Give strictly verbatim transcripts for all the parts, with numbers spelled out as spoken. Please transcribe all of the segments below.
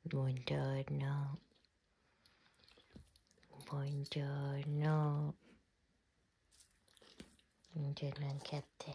Buongiorno. Buongiorno. Buongiorno anche a te.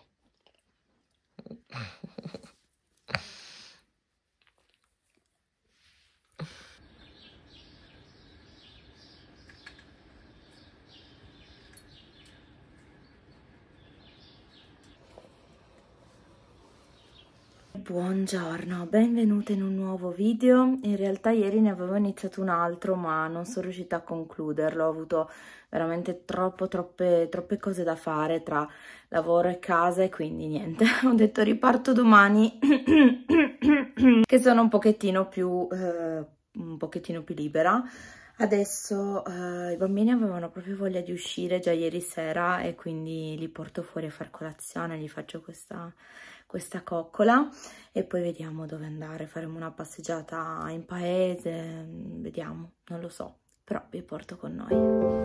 Buongiorno, benvenute in un nuovo video. In realtà ieri ne avevo iniziato un altro, ma non sono riuscita a concluderlo. Ho avuto veramente troppo, troppe, troppe cose da fare tra lavoro e casa e quindi niente. Ho detto riparto domani che sono un pochettino più, eh, un pochettino più libera. Adesso eh, i bambini avevano proprio voglia di uscire già ieri sera e quindi li porto fuori a far colazione, gli faccio questa... questa coccola e poi vediamo dove andare, faremo una passeggiata in paese, vediamo, non lo so, però vi porto con noi.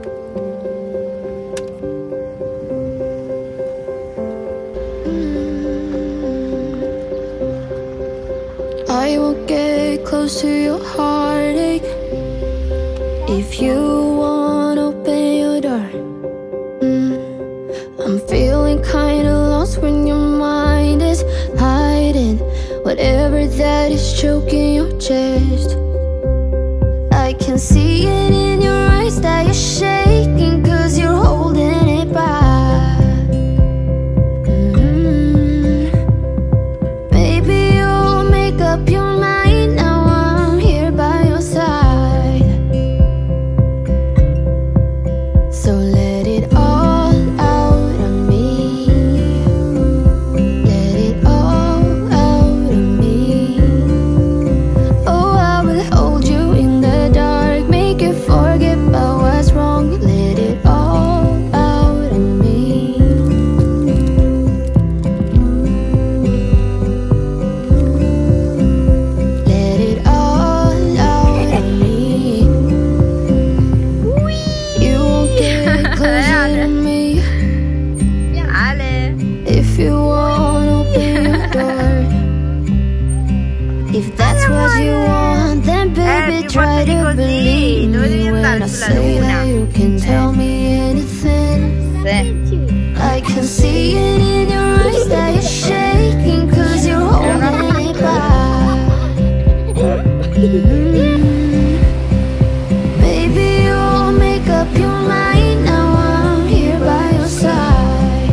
I will get close to your heartache if you want to open your door. mm. I'm feeling kinda lost when your mind is hiding whatever that is choking your chest. I can see it in your eyes that you're shaking cause you're holding it back. mm. Maybe you'll make up your mind now I'm here by your side. So let it all out of me. Let it all out of me. Oh, I will hold you in the dark, make you forget about what's wrong. Let it all out of me. Let it all out of me. You won't get closer to me if you won't open your door. If that's what you want, then baby try to believe me when I say that you can tell me anything. I can see it in your eyes that you're shaking cause you're holding it back. mm. Maybe you'll make up your mind now I'm here by your side.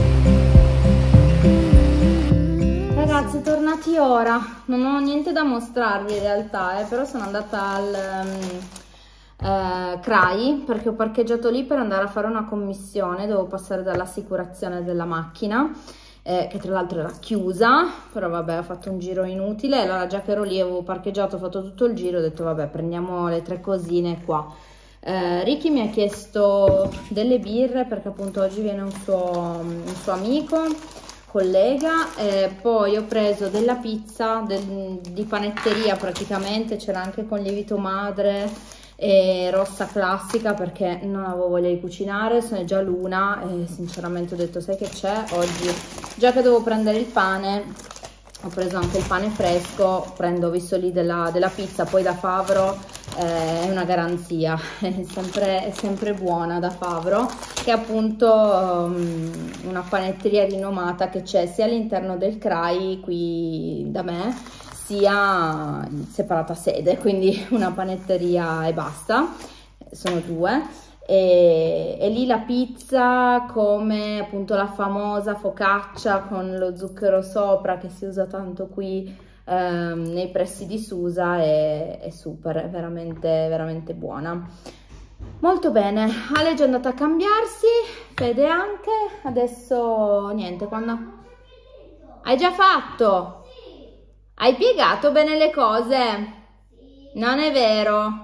Ragazzi, tornati ora, non ho niente da mostrarvi in realtà, eh, però sono andata al um, eh, C R A I perché ho parcheggiato lì per andare a fare una commissione, devo passare dall'assicurazione della macchina, eh, che tra l'altro era chiusa, però vabbè, ho fatto un giro inutile, allora già che ero lì avevo parcheggiato, ho fatto tutto il giro, ho detto vabbè, prendiamo le tre cosine qua. Eh, Ricky mi ha chiesto delle birre perché appunto oggi viene un suo, un suo amico, collega, eh, poi ho preso della pizza del, di panetteria praticamente, c'era anche con lievito madre e rossa classica perché non avevo voglia di cucinare, sono già l'una e sinceramente ho detto sai che c'è oggi, già che devo prendere il pane ho preso anche il pane fresco, prendo visto lì della, della pizza, poi da Favro eh, è una garanzia, è sempre, è sempre buona da Favro, che è appunto um, una panetteria rinomata che c'è sia all'interno del C R A I qui da me, sia in separata sede, quindi una panetteria e basta, sono due. E, e lì la pizza come appunto la famosa focaccia con lo zucchero sopra che si usa tanto qui ehm, nei pressi di Susa è, è super, è veramente veramente buona. Molto bene, Ale è già andata a cambiarsi, Fede anche, adesso niente, quando... Hai già fatto? Hai piegato bene le cose? Non è vero?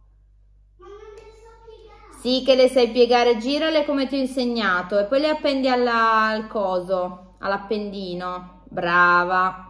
Sì che le sai piegare, girale come ti ho insegnato e poi le appendi alla, al coso, all'appendino. Brava.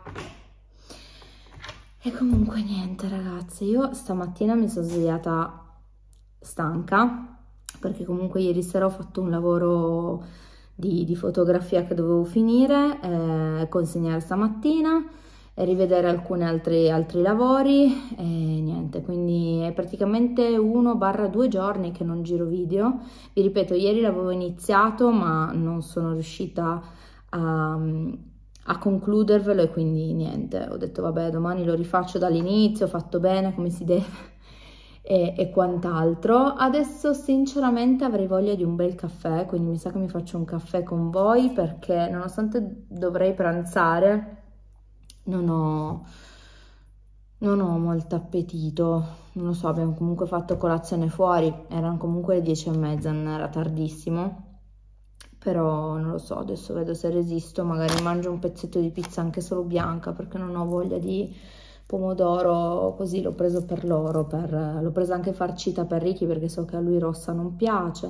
E comunque niente ragazzi, io stamattina mi sono svegliata stanca perché comunque ieri sera ho fatto un lavoro di, di fotografia che dovevo finire, eh, consegnare stamattina e rivedere alcuni altri, altri lavori e niente, quindi è praticamente uno barra due giorni che non giro video. Vi ripeto, ieri l'avevo iniziato ma non sono riuscita a, a concludervelo e quindi niente, ho detto vabbè, domani lo rifaccio dall'inizio, ho fatto bene come si deve e, e quant'altro. Adesso sinceramente avrei voglia di un bel caffè, quindi mi sa che mi faccio un caffè con voi, perché nonostante dovrei pranzare non ho, non ho molto appetito, non lo so, abbiamo comunque fatto colazione fuori, erano comunque le dieci e mezza, non era tardissimo, però non lo so, adesso vedo se resisto, magari mangio un pezzetto di pizza anche solo bianca, perché non ho voglia di pomodoro, così l'ho preso per loro, per, l'ho presa anche farcita per Ricky, perché so che a lui rossa non piace,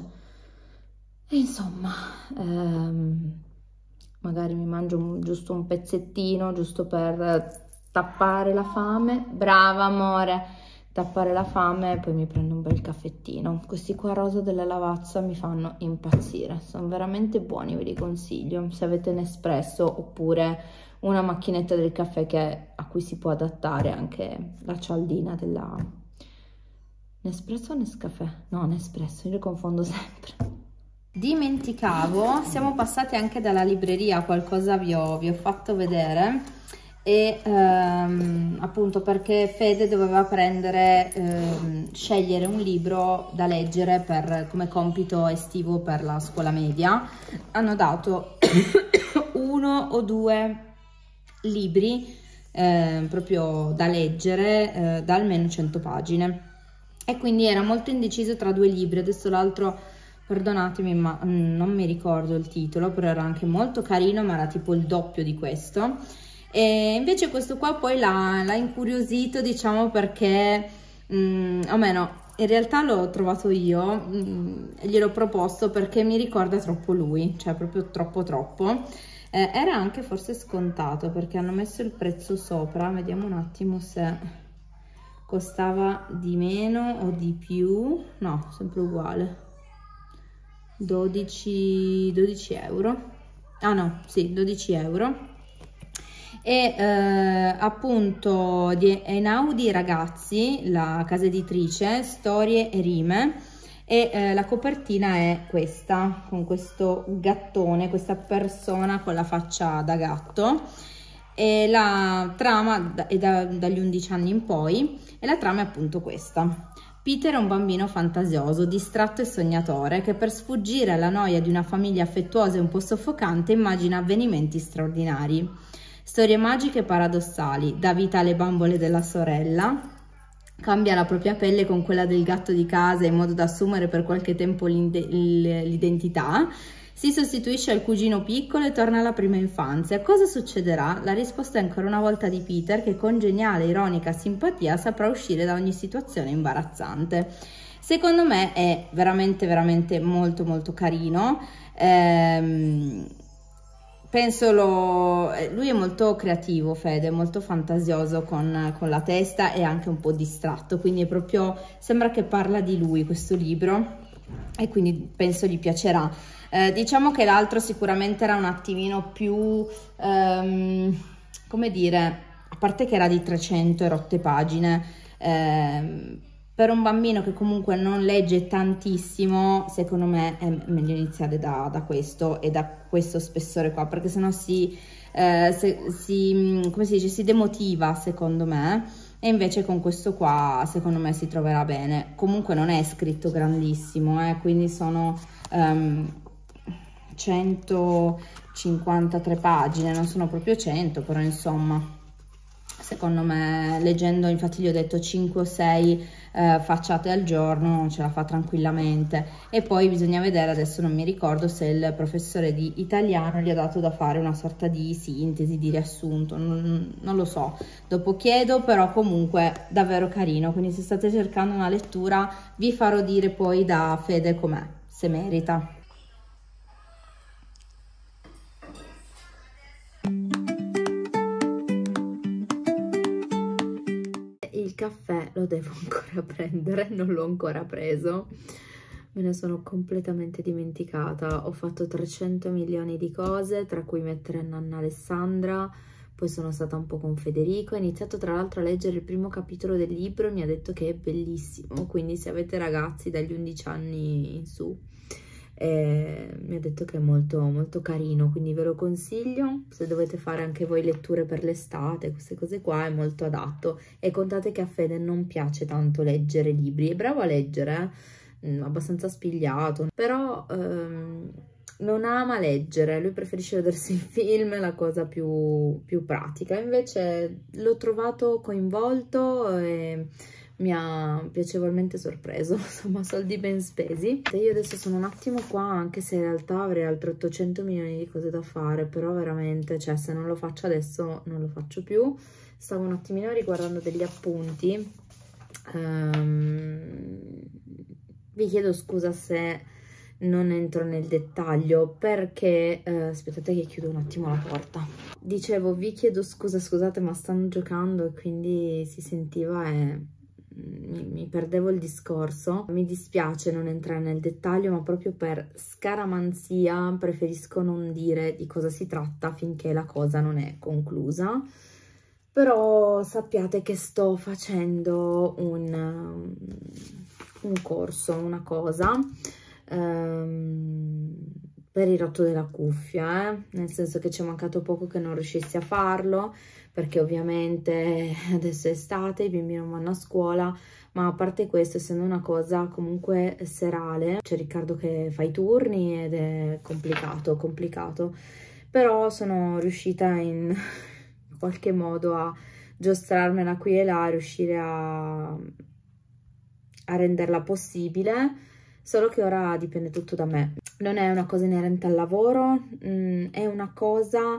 e insomma... Ehm, magari mi mangio un, giusto un pezzettino, giusto per tappare la fame. Brava amore, tappare la fame, e poi mi prendo un bel caffettino. Questi qua rosa della Lavazza mi fanno impazzire, sono veramente buoni, ve li consiglio se avete Nespresso oppure una macchinetta del caffè che, a cui si può adattare anche la cialdina della Nespresso o Nescafè? No, Nespresso, io le confondo sempre. Dimenticavo, siamo passati anche dalla libreria, qualcosa vi ho, vi ho fatto vedere, e ehm, appunto perché Fede doveva prendere, ehm, scegliere un libro da leggere per, come compito estivo per la scuola media. Hanno dato uno o due libri eh, proprio da leggere eh, da almeno cento pagine, e quindi era molto indeciso tra due libri. Adesso l'altro, perdonatemi ma non mi ricordo il titolo, però era anche molto carino, ma era tipo il doppio di questo, e invece questo qua poi l'ha incuriosito, diciamo, perché mh, o meno in realtà l'ho trovato io mh, e gliel'ho proposto perché mi ricorda troppo lui, cioè proprio troppo troppo. Eh, era anche forse scontato perché hanno messo il prezzo sopra, vediamo un attimo se costava di meno o di più. No, sempre uguale, dodici euro. Ah no, sì, dodici euro. E eh, appunto di Einaudi Ragazzi, la casa editrice, storie e rime, e eh, la copertina è questa, con questo gattone, questa persona con la faccia da gatto, e la trama è da, dagli undici anni in poi, e la trama è appunto questa. Peter è un bambino fantasioso, distratto e sognatore, che per sfuggire alla noia di una famiglia affettuosa e un po' soffocante immagina avvenimenti straordinari. Storie magiche e paradossali, dà vita alle bambole della sorella, cambia la propria pelle con quella del gatto di casa in modo da assumere per qualche tempo l'identità, si sostituisce al cugino piccolo e torna alla prima infanzia. Cosa succederà? La risposta è ancora una volta di Peter, che con geniale, ironica simpatia saprà uscire da ogni situazione imbarazzante. Secondo me è veramente veramente molto molto carino. Ehm, penso lo... lui è molto creativo, Fede, molto fantasioso con, con la testa e anche un po' distratto, quindi è proprio, sembra che parla di lui questo libro, e quindi penso gli piacerà. Eh, diciamo che l'altro sicuramente era un attimino più, ehm, come dire, a parte che era di trecento e rotte pagine, ehm, per un bambino che comunque non legge tantissimo, secondo me è meglio iniziare da, da questo e da questo spessore qua, perché sennò si, eh, se, si, come si dice, si demotiva secondo me, e invece con questo qua secondo me si troverà bene. Comunque non è scritto grandissimo, eh, quindi sono um, centocinquantatré pagine, non sono proprio cento, però insomma secondo me leggendo, infatti gli ho detto cinque o sei eh, facciate al giorno, ce la fa tranquillamente. E poi bisogna vedere, adesso non mi ricordo se il professore di italiano gli ha dato da fare una sorta di sintesi, di riassunto, non, non lo so, dopo chiedo, però comunque davvero carino, quindi se state cercando una lettura vi farò dire poi da Fede com'è, se merita. Il caffè lo devo ancora prendere, non l'ho ancora preso, me ne sono completamente dimenticata. Ho fatto trecento milioni di cose, tra cui mettere Nanna Alessandra, poi sono stata un po' con Federico, ho iniziato tra l'altro a leggere il primo capitolo del libro e mi ha detto che è bellissimo, quindi se avete ragazzi dagli undici anni in su, eh, mi ha detto che è molto molto carino, quindi ve lo consiglio se dovete fare anche voi letture per l'estate, queste cose qua, è molto adatto. E contate che a Fede non piace tanto leggere libri, è bravo a leggere, eh? Abbastanza spigliato, però ehm, non ama leggere, lui preferisce vedersi il film, la cosa più, più pratica. Invece l'ho trovato coinvolto e mi ha piacevolmente sorpreso, insomma, soldi ben spesi. Io adesso sono un attimo qua, anche se in realtà avrei altri ottocento milioni di cose da fare, però veramente, cioè, se non lo faccio adesso non lo faccio più. Stavo un attimino riguardando degli appunti. Um, vi chiedo scusa se non entro nel dettaglio perché eh, aspettate che chiudo un attimo la porta. Dicevo, vi chiedo scusa, scusate, ma stanno giocando e quindi si sentiva e mi, mi perdevo il discorso. Mi dispiace non entrare nel dettaglio, ma proprio per scaramanzia preferisco non dire di cosa si tratta finché la cosa non è conclusa. Però sappiate che sto facendo un, un corso, una cosa ehm, per il rotto della cuffia, eh? Nel senso che ci è mancato poco che non riuscissi a farlo, perché ovviamente adesso è estate, i bimbi non vanno a scuola, ma a parte questo, essendo una cosa comunque serale, c'è Riccardo che fa i turni ed è complicato, complicato, però sono riuscita in qualche modo a giostrarmela qui e là, riuscire a, a renderla possibile, solo che ora dipende tutto da me. Non è una cosa inerente al lavoro, mh, è una cosa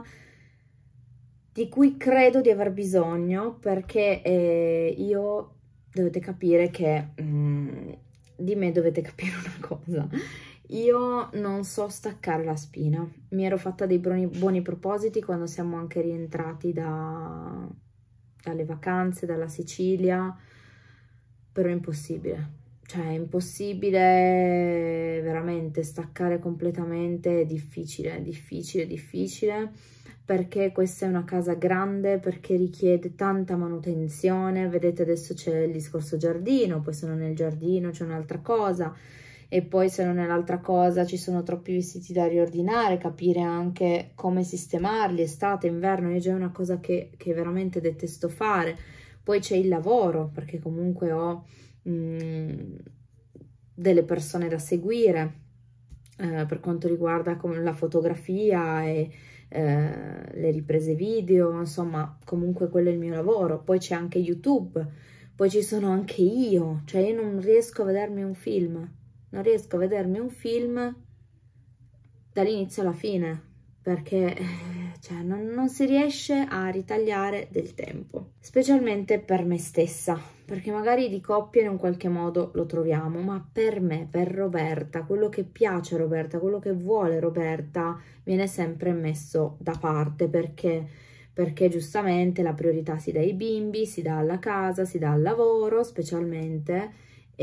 di cui credo di aver bisogno, perché eh, io, dovete capire che, mh, di me dovete capire una cosa, io non so staccare la spina. Mi ero fatta dei buoni, buoni propositi quando siamo anche rientrati da, dalle vacanze, dalla Sicilia, però è impossibile. Cioè è impossibile veramente staccare completamente, è difficile, difficile, difficile, perché questa è una casa grande, perché richiede tanta manutenzione. Vedete, adesso c'è il discorso giardino, poi se non è il giardino c'è un'altra cosa, e poi se non è l'altra cosa ci sono troppi vestiti da riordinare, capire anche come sistemarli, estate, inverno, è già una cosa che, che veramente detesto fare. Poi c'è il lavoro, perché comunque ho mh, delle persone da seguire eh, per quanto riguarda come la fotografia e eh, le riprese video, insomma, comunque quello è il mio lavoro. Poi c'è anche YouTube, poi ci sono anche io, cioè io non riesco a vedermi un film. Non riesco a vedermi un film dall'inizio alla fine, perché cioè, non, non si riesce a ritagliare del tempo, specialmente per me stessa, perché magari di coppia in un qualche modo lo troviamo, ma per me, per Roberta, quello che piace a Roberta, quello che vuole Roberta, viene sempre messo da parte, perché, perché giustamente la priorità si dà ai bimbi, si dà alla casa, si dà al lavoro, specialmente,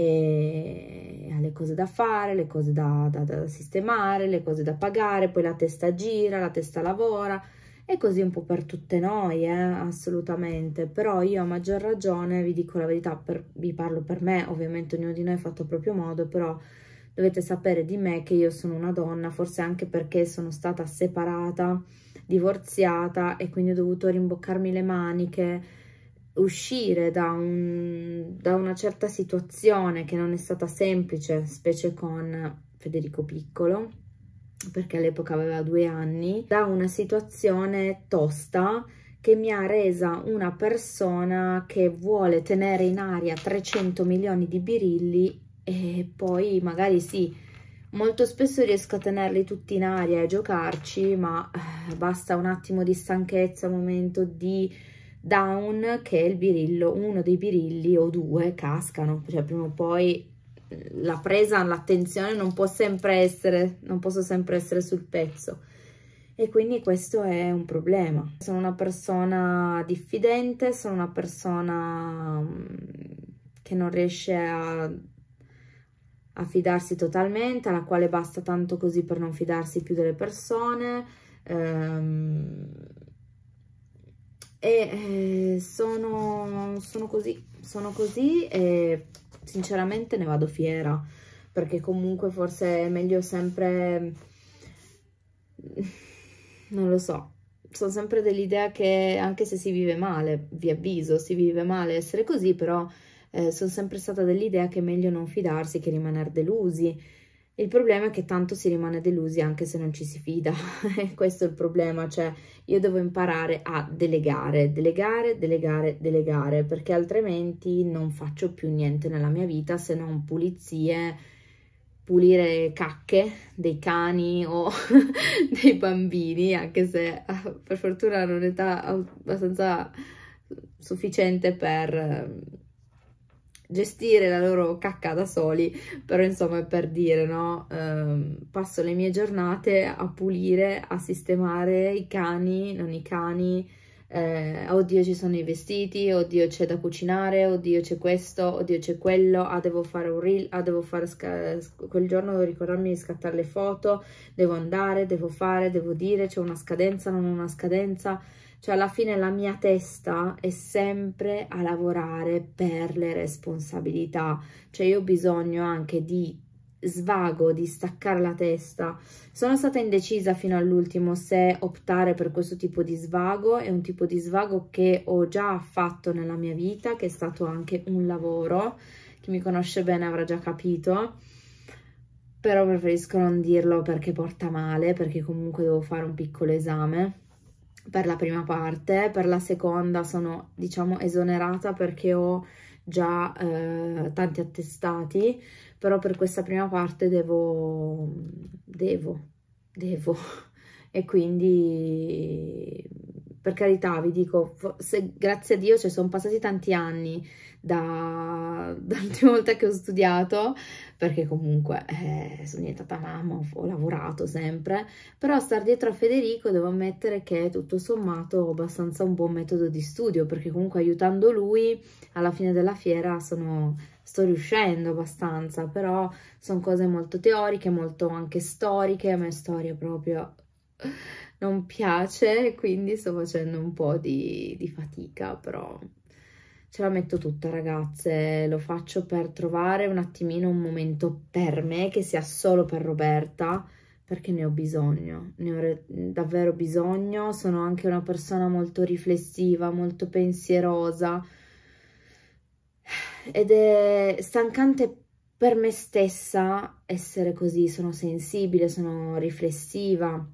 e alle cose da fare, le cose da, da, da sistemare, le cose da pagare, poi la testa gira, la testa lavora, e così un po' per tutte noi, eh, assolutamente. Però io a maggior ragione, vi dico la verità, per, vi parlo per me, ovviamente ognuno di noi è fatto a proprio modo, però dovete sapere di me che io sono una donna, forse anche perché sono stata separata, divorziata, e quindi ho dovuto rimboccarmi le maniche, uscire da, un, da una certa situazione che non è stata semplice, specie con Federico piccolo, perché all'epoca aveva due anni, da una situazione tosta che mi ha resa una persona che vuole tenere in aria trecento milioni di birilli, e poi magari sì, molto spesso riesco a tenerli tutti in aria e giocarci, ma eh, basta un attimo di stanchezza, un momento di down, che il birillo, uno dei birilli o due cascano, cioè prima o poi la presa, l'attenzione non può sempre essere, non posso sempre essere sul pezzo, e quindi questo è un problema. Sono una persona diffidente, sono una persona che non riesce a, a fidarsi totalmente, alla quale basta tanto così per non fidarsi più delle persone. ehm, e eh, sono, sono così, sono così e sinceramente ne vado fiera, perché comunque forse è meglio sempre, non lo so, sono sempre dell'idea che anche se si vive male, vi avviso, si vive male essere così, però eh, sono sempre stata dell'idea che è meglio non fidarsi che rimanere delusi. Il problema è che tanto si rimane delusi anche se non ci si fida, questo è il problema, cioè io devo imparare a delegare, delegare, delegare, delegare, perché altrimenti non faccio più niente nella mia vita se non pulizie, pulire cacche dei cani o dei bambini, anche se per fortuna hanno un'età abbastanza sufficiente per gestire la loro cacca da soli, però insomma è per dire, no? Eh, passo le mie giornate a pulire, a sistemare i cani, non i cani, eh, oddio ci sono i vestiti, oddio c'è da cucinare, oddio c'è questo, oddio c'è quello, ah devo fare un reel, ah devo fare, quel giorno devo ricordarmi di scattare le foto, devo andare, devo fare, devo dire, c'è una scadenza, non una scadenza. Cioè alla fine la mia testa è sempre a lavorare per le responsabilità, cioè io ho bisogno anche di svago, di staccare la testa. Sono stata indecisa fino all'ultimo se optare per questo tipo di svago, è un tipo di svago che ho già fatto nella mia vita, che è stato anche un lavoro, chi mi conosce bene avrà già capito, però preferisco non dirlo perché porta male, perché comunque devo fare un piccolo esame per la prima parte, per la seconda sono, diciamo, esonerata perché ho già eh, tanti attestati, però per questa prima parte devo, devo, devo, e quindi, per carità, vi dico, se, grazie a Dio, cioè, sono passati tanti anni da, dall'ultima volta che ho studiato, perché comunque eh, sono diventata mamma, ho, ho lavorato sempre, però star dietro a Federico devo ammettere che tutto sommato ho abbastanza un buon metodo di studio, perché comunque aiutando lui alla fine della fiera sono, sto riuscendo abbastanza, però sono cose molto teoriche, molto anche storiche, a me storia proprio non piace, quindi sto facendo un po' di, di fatica, però ce la metto tutta, ragazze, lo faccio per trovare un attimino un momento per me, che sia solo per Roberta, perché ne ho bisogno, ne ho davvero bisogno. Sono anche una persona molto riflessiva, molto pensierosa, ed è stancante per me stessa essere così, sono sensibile, sono riflessiva,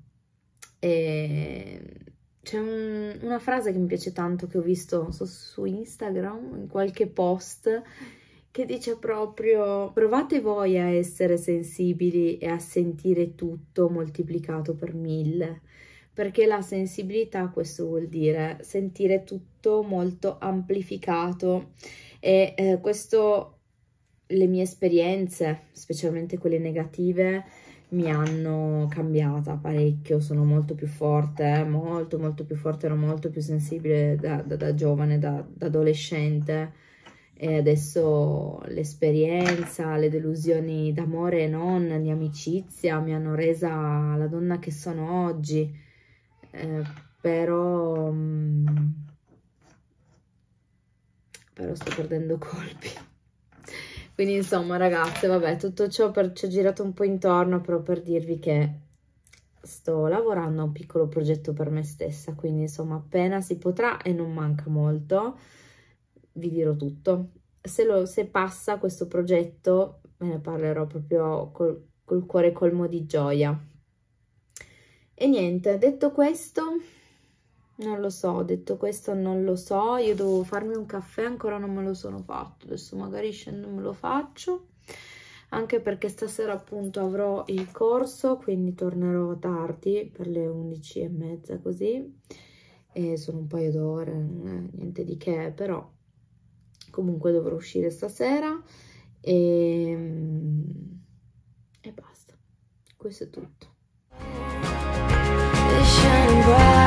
e c'è un, una frase che mi piace tanto, che ho visto so, su Instagram, in qualche post, che dice proprio: provate voi a essere sensibili e a sentire tutto moltiplicato per mille, perché la sensibilità questo vuol dire, sentire tutto molto amplificato, e eh, questo, le mie esperienze, specialmente quelle negative, mi hanno cambiata parecchio, sono molto più forte, molto molto più forte, ero molto più sensibile da, da, da giovane, da, da adolescente, e adesso l'esperienza, le delusioni d'amore e non, di amicizia, mi hanno resa la donna che sono oggi, eh, però, però sto perdendo colpi. Quindi insomma, ragazze, vabbè, tutto ciò per, ci ho girato un po' intorno, però per dirvi che sto lavorando a un piccolo progetto per me stessa, quindi insomma appena si potrà, e non manca molto, vi dirò tutto. Se, lo, se passa questo progetto me ne parlerò proprio col, col cuore colmo di gioia. E niente, detto questo, non lo so, detto questo non lo so, io devo farmi un caffè, ancora non me lo sono fatto, adesso magari scendo e me lo faccio, anche perché stasera appunto avrò il corso, quindi tornerò tardi per le undici e mezza così, e sono un paio d'ore, eh, niente di che, però comunque dovrò uscire stasera, e, e basta, questo è tutto.